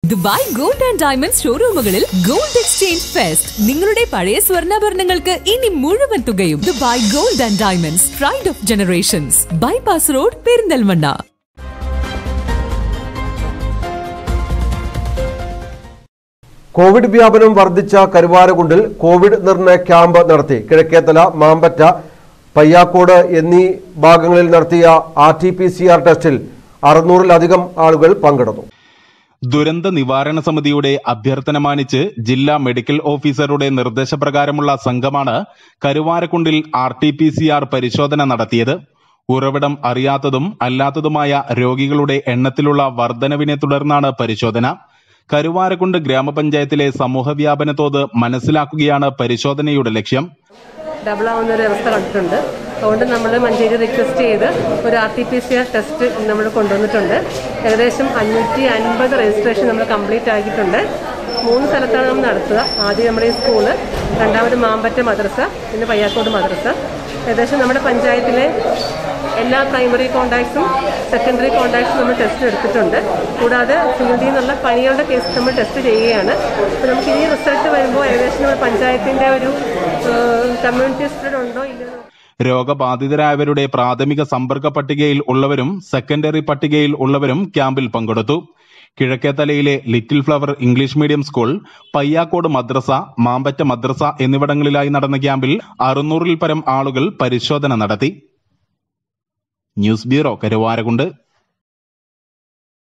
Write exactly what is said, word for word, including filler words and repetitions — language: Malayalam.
ദുബായ് ഗോൾഡ് ആൻഡ് ഡയമണ്ട്സ് ഷോറൂമുകളിൽ ഗോൾഡ് എക്സ്ചേഞ്ച് ഫെസ്റ്റ്. നിങ്ങളുടെ പഴയ സ്വർണ്ണാഭരണങ്ങൾക്ക് ഇനി മുഴുവൻ തുകയും. Dubai gold and diamonds, pride of generations, bypass road, Perinthalmanna. Covid വ്യാപനം വർദ്ധിച്ച കരുവാരകുണ്ടിൽ കോവിഡ് നിർണയ ക്യാമ്പ് നടത്തി. കിഴക്കേത്തല, മാമ്പറ്റ, പയ്യാക്കോട് എന്നീ ഭാഗങ്ങളിൽ നടത്തിയ R T P C R ടെസ്റ്റിൽ അറുന്നൂറിലധികം ആളുകൾ പങ്കെടുത്തു. ദുരന്ത നിവാരണ സമിതിയുടെ അഭ്യർത്ഥന മാനിച്ച് ജില്ലാ മെഡിക്കൽ ഓഫീസറുടെ നിർദ്ദേശപ്രകാരമുള്ള സംഘമാണ് കരുവാരക്കുണ്ടിൽ R T P C R പരിശോധന നടത്തിയത്. ഉറവിടം അറിയാത്തതും അല്ലാത്തതുമായ രോഗികളുടെ എണ്ണത്തിലുള്ള വർധനവിനെ തുടർന്നാണ് പരിശോധന. കരുവാരക്കുണ്ട് ഗ്രാമപഞ്ചായത്തിലെ സമൂഹവ്യാപന തോത് മനസ്സിലാക്കുകയാണ് പരിശോധനയുടെ ലക്ഷ്യം. ഡബിൾ ആവുന്ന ഒരു അവസ്ഥ കണ്ടിട്ടുണ്ട്. അതുകൊണ്ട് നമ്മൾ മഞ്ചേരി റിക്വസ്റ്റ് ചെയ്ത് ഒരു R T P C R test നമ്മൾ കൊണ്ടുവന്നിട്ടുണ്ട്. ഏകദേശം അഞ്ഞൂറ്റി അൻപത് രജിസ്ട്രേഷൻ നമ്മൾ കംപ്ലീറ്റ് ആക്കിയിട്ടുണ്ട്. മൂന്ന് സ്ഥലത്താണ് നമ്മൾ നടത്തുക. ആദ്യം നമ്മുടെ ഈ സ്കൂള്, രണ്ടാമത് മാമ്പറ്റ മദ്രസ, പിന്നെ പയ്യാക്കോട് മദ്രസ. ഏകദേശം നമ്മുടെ പഞ്ചായത്തിലെ എല്ലാ പ്രൈമറി കോണ്ടാക്ട്സും സെക്കൻഡറി കോണ്ടാക്ട്സും നമ്മൾ ടെസ്റ്റ് എടുത്തിട്ടുണ്ട്. കൂടാതെ ഫീൽഡിൽ നിന്നുള്ള പനികളുടെ കേസ് നമ്മൾ ടെസ്റ്റ് ചെയ്യുകയാണ്. അപ്പോൾ നമുക്ക് ഈ റിസൾട്ട് വരുമ്പോൾ ഏകദേശം നമ്മുടെ പഞ്ചായത്തിൻ്റെ ഒരു കമ്മ്യൂണിറ്റി സ്പ്രെഡ് ഉണ്ടോ ഇല്ലയോ. രോഗബാധിതരായവരുടെ പ്രാഥമിക സമ്പർക്ക പട്ടികയിൽ ഉള്ളവരും സെക്കൻഡറി പട്ടികയിൽ ഉള്ളവരും ക്യാമ്പിൽ പങ്കെടുത്തു. കിഴക്കേത്തലയിലെ Little Flower English Medium School, Payyakode മദ്രസ, മാമ്പറ്റ മദ്രസ എന്നിവിടങ്ങളിലായി നടന്ന ക്യാമ്പിൽ അറുന്നൂറിൽ പരം ആളുകൾ പരിശോധന നടത്തി. News bureau, Karuvarakundu.